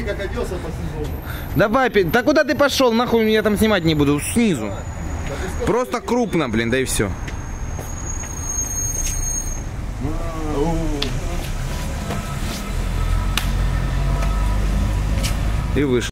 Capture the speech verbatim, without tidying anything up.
как оделся по сезону. Давай, да куда ты пошел? Нахуй меня там снимать не буду. Снизу. Просто крупно, блин, да и все. И вышел.